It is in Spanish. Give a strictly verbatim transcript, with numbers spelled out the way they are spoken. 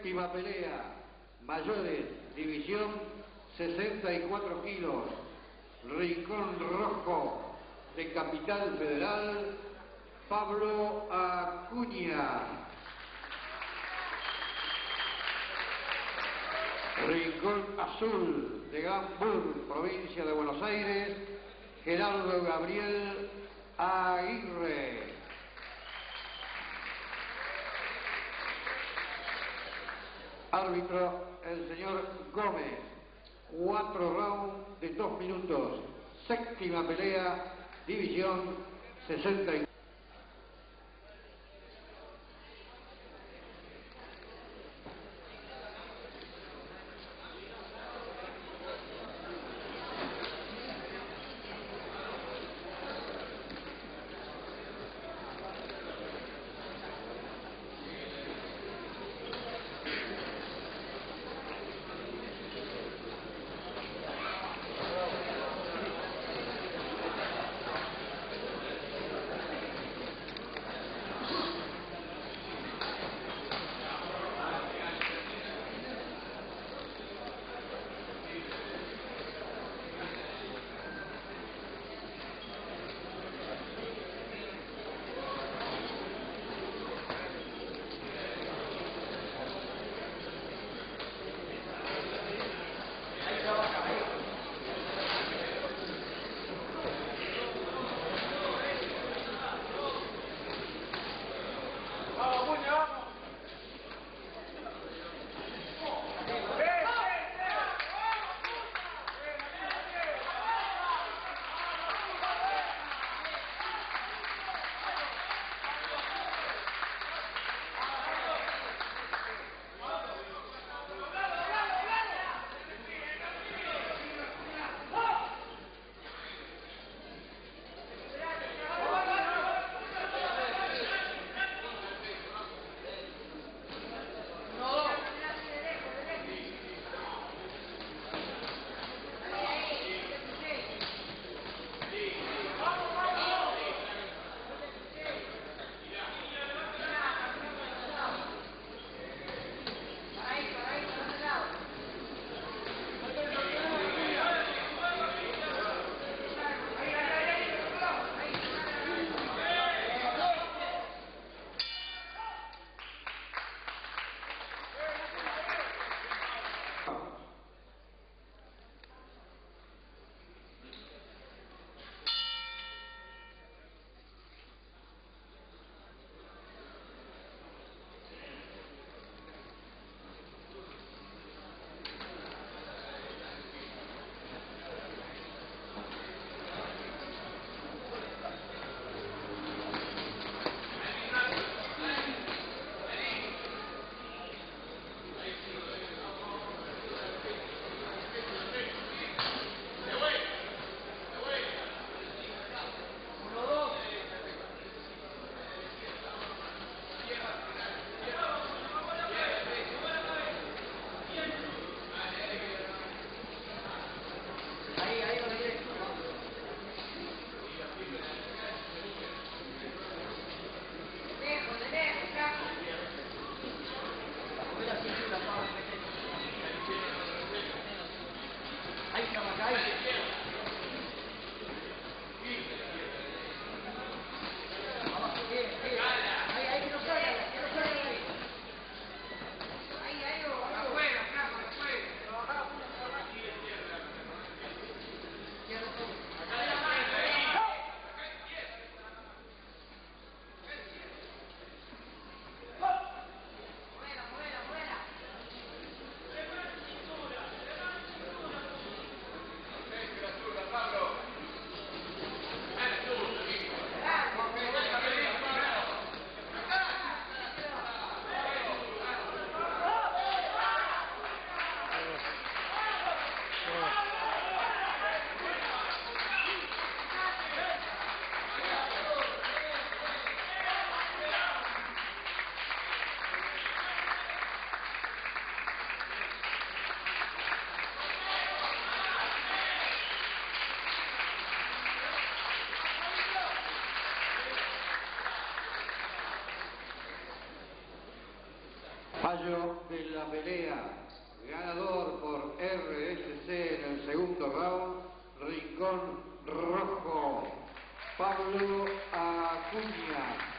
Séptima pelea, mayores, división sesenta y cuatro kilos, Rincón Rojo de Capital Federal, Pablo Acuña. Rincón Azul de Gambur, provincia de Buenos Aires, Gerardo Gabriel Aguirre. Árbitro, el señor Gómez. Cuatro rounds de dos minutos. Séptima pelea, división sesenta y cuatro. fallo de la pelea. Ganador por R S C en el segundo round, Rincón Rojo, Pablo Acuña.